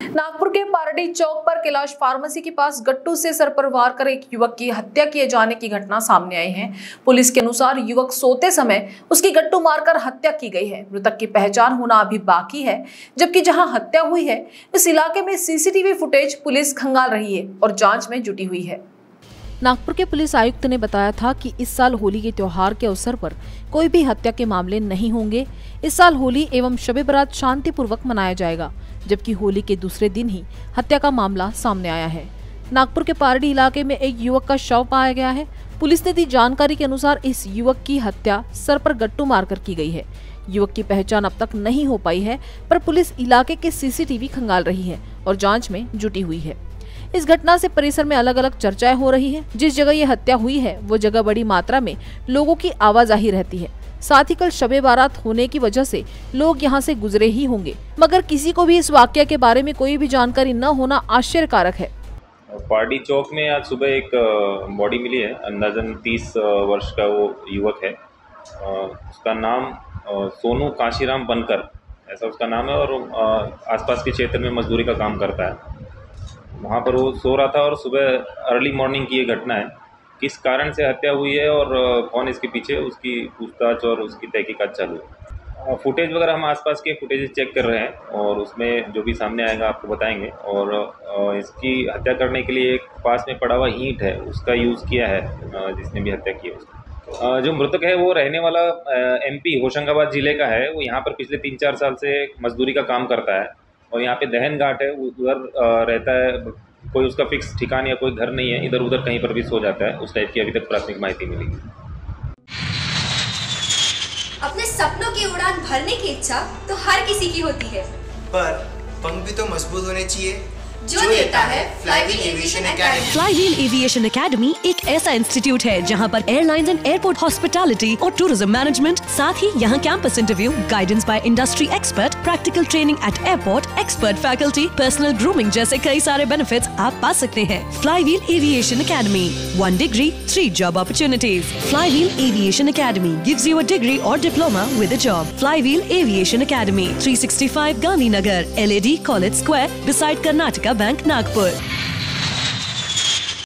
नागपुर के पारडी चौक पर कैलाश फार्मेसी के पास गट्टू से सर पर वार कर एक युवक की हत्या किए जाने की घटना सामने आई है। पुलिस के अनुसार युवक सोते समय उसकी गट्टू मारकर हत्या की गई है। मृतक की पहचान होना अभी बाकी है, जबकि जहां हत्या हुई है इस इलाके में सीसीटीवी फुटेज पुलिस खंगाल रही है और जांच में जुटी हुई है। नागपुर के पुलिस आयुक्त ने बताया था कि इस साल होली के त्योहार के अवसर पर कोई भी हत्या के मामले नहीं होंगे। इस साल होली एवं शबे बारात शांतिपूर्वक मनाया जाएगा, जबकि होली के दूसरे दिन ही हत्या का मामला सामने आया है। नागपुर के पारडी इलाके में एक युवक का शव पाया गया है। पुलिस ने दी जानकारी के अनुसार इस युवक की हत्या सर पर गट्टू मारकर की गई है। युवक की पहचान अब तक नहीं हो पाई है, पर पुलिस इलाके के सीसीटीवी खंगाल रही है और जाँच में जुटी हुई है। इस घटना से परिसर में अलग अलग चर्चाएं हो रही हैं। जिस जगह ये हत्या हुई है वो जगह बड़ी मात्रा में लोगों की आवाजाही रहती है। साथ ही कल शबे बारात होने की वजह से लोग यहाँ से गुजरे ही होंगे, मगर किसी को भी इस वाकया के बारे में कोई भी जानकारी न होना आश्चर्यकारक है। पारडी चौक में आज सुबह एक बॉडी मिली है। अंदाजन 30 वर्ष का वो युवक है। उसका नाम सोनू काशीराम बनकर ऐसा उसका नाम है और आसपास के क्षेत्र में मजदूरी का काम करता है। वहाँ पर वो सो रहा था और सुबह अर्ली मॉर्निंग की ये घटना है। किस कारण से हत्या हुई है और कौन इसके पीछे, उसकी पूछताछ और उसकी तहकीकात चालू है। फुटेज वगैरह हम आसपास के फुटेज चेक कर रहे हैं और उसमें जो भी सामने आएगा आपको बताएंगे। और इसकी हत्या करने के लिए एक पास में पड़ा हुआ ईंट है, उसका यूज़ किया है जिसने भी हत्या की है उसने। जो मृतक है वो रहने वाला MP होशंगाबाद जिले का है। वो यहाँ पर पिछले 3-4 साल से मजदूरी का काम करता है और यहाँ पे दहन घाट है, उधर रहता है। कोई उसका फिक्स ठिकाना या कोई घर नहीं है, इधर उधर कहीं पर भी सो जाता है। उस टाइप की अभी तक प्राथमिक माहिती मिली। अपने सपनों की उड़ान भरने की इच्छा तो हर किसी की होती है, पर पंख भी तो मजबूत होने चाहिए, जो देता है Flywheel Aviation Academy. Flywheel Aviation Academy एक ऐसा इंस्टीट्यूट है जहां पर एयरलाइंस एंड एयरपोर्ट हॉस्पिटैलिटी और टूरिज्म मैनेजमेंट, साथ ही यहां campus interview, guidance by industry expert, practical training at airport, expert faculty, personal grooming जैसे कई सारे बेनिफिट्स आप पा सकते हैं। Flywheel Aviation Academy, 1 degree, 3 job opportunities. Flywheel Aviation Academy gives you a degree or diploma with a job. Flywheel Aviation Academy, 365 Gandhinagar, LAD College Square, beside Karnataka Bank, Nagpur.